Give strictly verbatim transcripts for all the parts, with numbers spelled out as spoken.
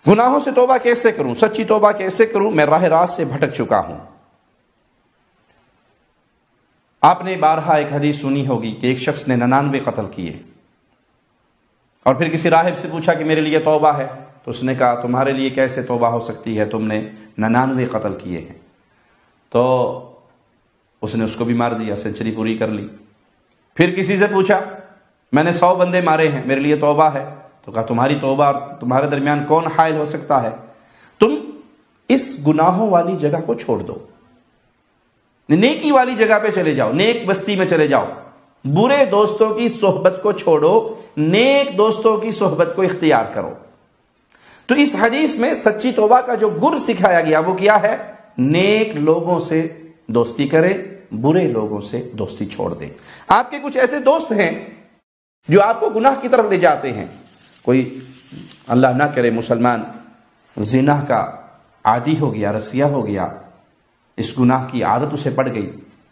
گناہوں سے توبہ کیسے کروں، سچی توبہ کیسے کروں، میں راہ راست سے بھٹک چکا ہوں۔ آپ نے بارہا ایک حدیث سنی ہوگی کہ ایک شخص نے ننانوے قتل کیے، اور پھر کسی راہب سے پوچھا کہ میرے لیے توبہ ہے، تو اس نے کہا تمہارے لیے کیسے توبہ ہو سکتی ہے، تم نے ننانوے قتل کیے ہیں۔ تو اس نے اس کو بھی مار دیا، سینچری پوری کر لی۔ پھر کسی سے پوچھا میں نے سو بندے مارے ہیں، میرے لیے توبہ ہے، تو کہا تمہاری توبہ اور تمہارے درمیان کون حائل ہو سکتا ہے، تم اس گناہوں والی جگہ کو چھوڑ دو، نیکی والی جگہ پہ چلے جاؤ، نیک بستی میں چلے جاؤ، برے دوستوں کی صحبت کو چھوڑو، نیک دوستوں کی صحبت کو اختیار کرو۔ تو اس حدیث میں سچی توبہ کا جو گر سکھایا گیا وہ کیا ہے، نیک لوگوں سے دوستی کرے، برے لوگوں سے دوستی چھوڑ دیں۔ آپ کے کچھ ایسے دوست ہیں جو آپ کو گناہ کی طرف لے جاتے ہیں، کوئی اللہ نہ کرے مسلمان زنا کا عادی ہو گیا، رسیہ ہو گیا، اس گناہ کی عادت اسے پڑ گئی،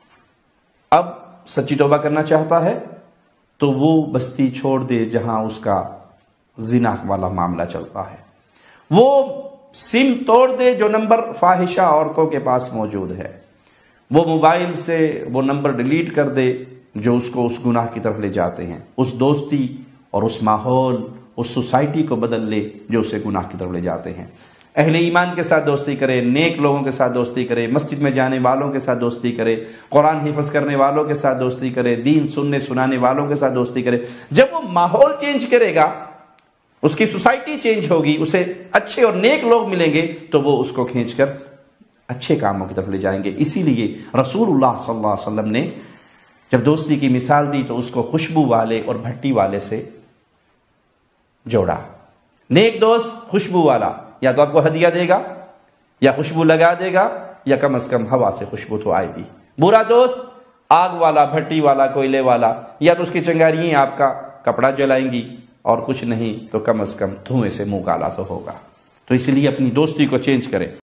اب سچی توبہ کرنا چاہتا ہے تو وہ بستی چھوڑ دے جہاں اس کا زنا والا معاملہ چلتا ہے، وہ سم توڑ دے جو نمبر فاحشہ عورتوں کے پاس موجود ہے، وہ موبائل سے وہ نمبر ڈیلیٹ کر دے جو اس کو اس گناہ کی طرف لے جاتے ہیں، اس دوستی اور اس ماحول، اس سوسائٹی کو بدل لے جو اسے گناہ کی طرف لے جاتے ہیں۔ اہل ایمان کے ساتھ دوستی کرے، نیک لوگوں کے ساتھ دوستی کرے، مسجد میں جانے والوں کے ساتھ دوستی کرے، قرآن حفظ کرنے والوں کے ساتھ دوستی کرے، دین سننے سنانے والوں کے ساتھ دوستی کرے۔ جب وہ ماحول چینج کرے گا، اس کی سوسائٹی چینج ہوگی، اسے اچھے اور نیک لوگ ملیں گے تو وہ اس کو کھینچ کر اچھے کاموں کی طرف لے جائیں گے۔ اسی لیے رسول اللہ صلی اللہ علیہ وسلم نے جب دوستی کی مثال دی تو اس کو خوشبو والے اور بھٹی والے سے جوڑا۔ نیک دوست خوشبو والا یا تو آپ کو ہدیہ دے گا یا خوشبو لگا دے گا یا کم از کم ہوا سے خوشبو تو آئے گی۔ برا دوست آگ والا، بھٹی والا، کوئلے والا، یا تو اس کی چنگاریاں آپ کا کپڑا جلائیں گی اور کچھ نہیں تو کم از کم دھوئیں سے منہ کالا تو ہوگا۔ تو اس لیے اپنی دوستی کو چینج کریں۔